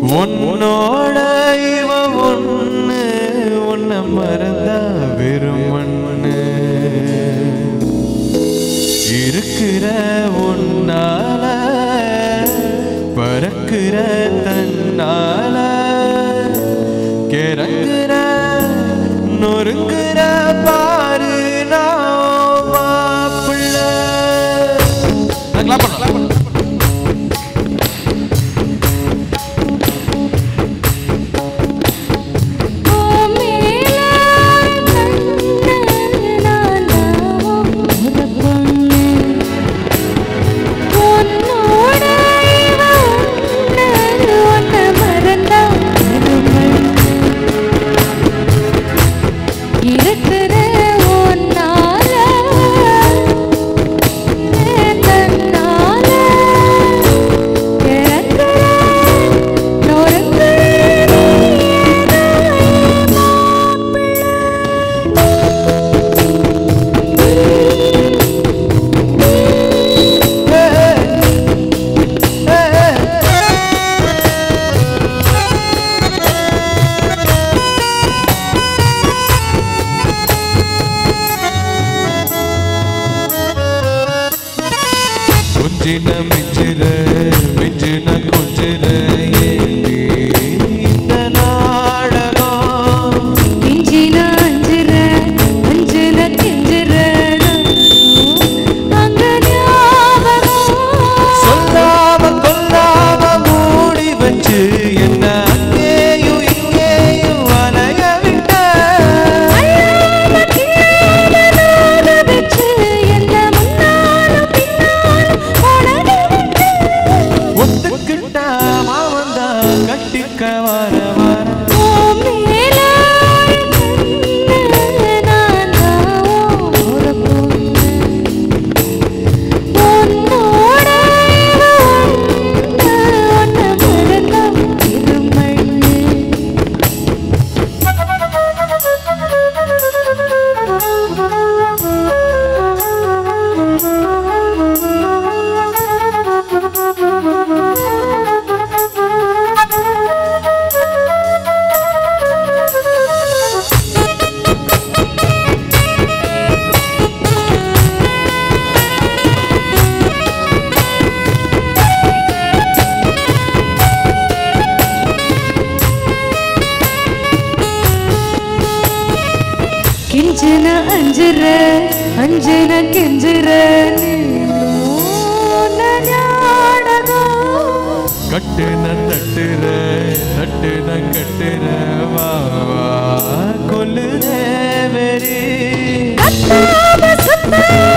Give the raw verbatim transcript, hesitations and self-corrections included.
உன்னோட இவ ஒண்ணு உன்னை மறந்தா வெறும் மண்ணு இருக்கிற உன்னால பறக்கிற தன்னால கிறங்குற நொறுங்குற பாரு நான் மாப்பிள்ள. கொஞ்சின மிஞ்சிற மிஞ்சின கொஞ்சிற ஏந்தி இந்த நாடகம் மிஞ்சின அஞ்சிற அஞ்சின கெஞ்சிற அங்க ஞாபகம் சொல்லாம கொல்லாம மூடி வச்சு என்ன அங்கேயும் இங்கேயும் அலைய விட்ட வச்சு என்ன முன்னாலும் ஒத்துக்கிட்டா மாவந்தா கட்டிக்க வர வர கிஞ்சின அஞ்சிற அஞ்சின கெஞ்சிற கட்டுன தட்டுற தட்டுன கட்டுற வா கொல்லுற வெறி